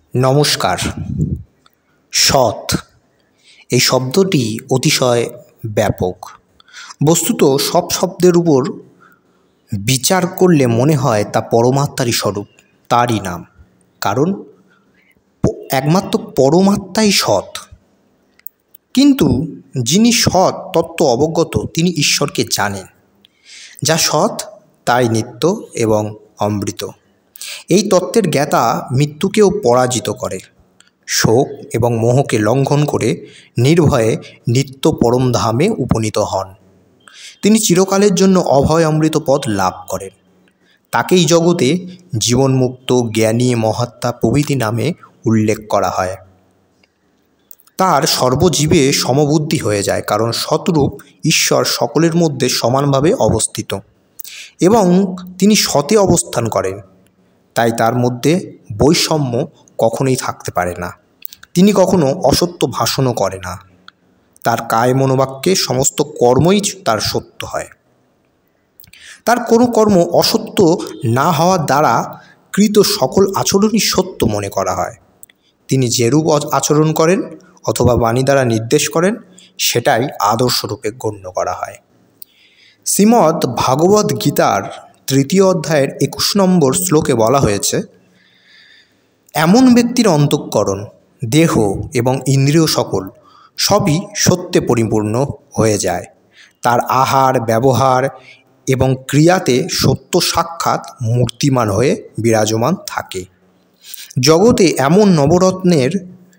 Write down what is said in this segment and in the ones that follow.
নমস্কার। সৎ এই শব্দটি অতিশয় ব্যাপক। বস্তুত সব শব্দের উপর বিচার করলে মনে হয় তা পরমাত্মারই স্বরূপ, তারই নাম। কারণ একমাত্র পরমাত্মাই সৎ। কিন্তু যিনি সৎ তত্ত্ব অবগত তিনি ঈশ্বরকে জানেন। যা সৎ তাই নিত্য এবং অমৃত। এই তত্ত্বের জ্ঞাতা মৃত্যুকেও পরাজিত করে, শোক এবং মোহকে লঙ্ঘন করে নির্ভয়ে নিত্য পরমধামে উপনীত হন। তিনি চিরকালের জন্য অভয় অমৃত পদ লাভ করেন। তাকেই জগতে জীবনমুক্ত, জ্ঞানী, মহাত্মা প্রভৃতি নামে উল্লেখ করা হয়। তার সর্বজীবে সমবুদ্ধি হয়ে যায়, কারণ সৎরূপ ঈশ্বর সকলের মধ্যে সমানভাবে অবস্থিত এবং তিনি সতে অবস্থান করেন। তাই তার মধ্যে বৈষম্য কখনোই থাকতে পারে না। তিনি কখনো অসত্য ভাষণও করে না। তার কায় মনোবাক্যে সমস্ত কর্মই তার সত্য হয়। তার কোনো কর্ম অসত্য না হওয়ার দ্বারা কৃত সকল আচরণই সত্য মনে করা হয়। তিনি যেরূপ আচরণ করেন অথবা বাণী দ্বারা নির্দেশ করেন সেটাই আদর্শরূপে গণ্য করা হয়। শ্রীমদ্ ভাগবত গীতার 3 অধ্যায়ের 21 নম্বর শ্লোকে বলা হয়েছে, এমন ব্যক্তির অন্তঃকরণ, দেহ এবং ইন্দ্রিয় সকল সবই সত্যে পরিপূর্ণ হয়ে যায়। তার আহার, ব্যবহার এবং ক্রিয়াতে সত্য সাক্ষাৎ মূর্তিমান হয়ে বিরাজমান থাকে। জগতে এমন নবরত্নের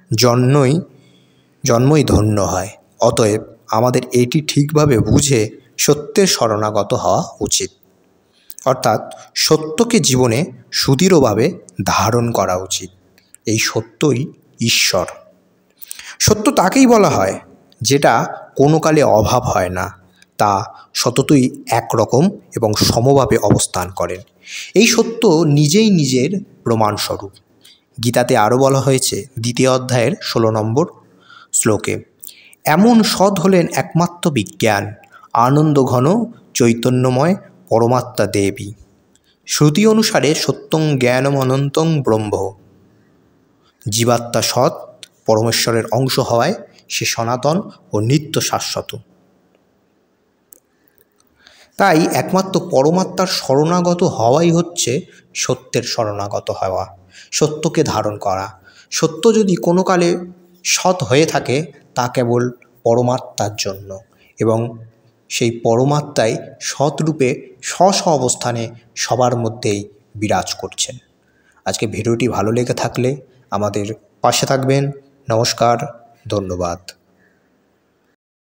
জন্মই ধন্য হয়। অতএব আমাদের এটি ঠিকভাবে বুঝে সত্যের শরণাগত হওয়া উচিত, অর্থাৎ সত্যকে জীবনে সুদৃঢ়ভাবে ধারণ করা উচিত। এই সত্যই ঈশ্বর। সত্য তাকেই বলা হয় যেটা কোনো কালে অভাব হয় না, তা সততই একরকম এবং সমভাবে অবস্থান করেন। এই সত্য নিজেই নিজের প্রমাণস্বরূপ। গীতাতে আরও বলা হয়েছে 2 অধ্যায়ের 16 নম্বর শ্লোকে, এমন সৎ হলেন একমাত্র বিজ্ঞান, আনন্দঘন চৈতন্যময় পরমাত্মা দেবী। শ্রুতি অনুসারে সত্যং জ্ঞানম অনন্তং ব্রহ্ম। জীবাত্মা সৎ পরমেশ্বরের অংশ হওয়ায় সে সনাতন ও নিত্য শাশ্বত। তাই একমাত্র পরমাত্মার শরণাগত হওয়াই হচ্ছে সত্যের শরণাগত হওয়া, সত্যকে ধারণ করা। সত্য যদি কোনো কালে সৎ হয়ে থাকে তা কেবল পরমাত্মার জন্য, এবং সেই পরমাত্মাই সৎরূপে স্ব অবস্থানে সবার মধ্যেই বিরাজ করছেন। আজকে ভিডিওটি ভালো লেগে থাকলে আমাদের পাশে থাকবেন। নমস্কার, ধন্যবাদ।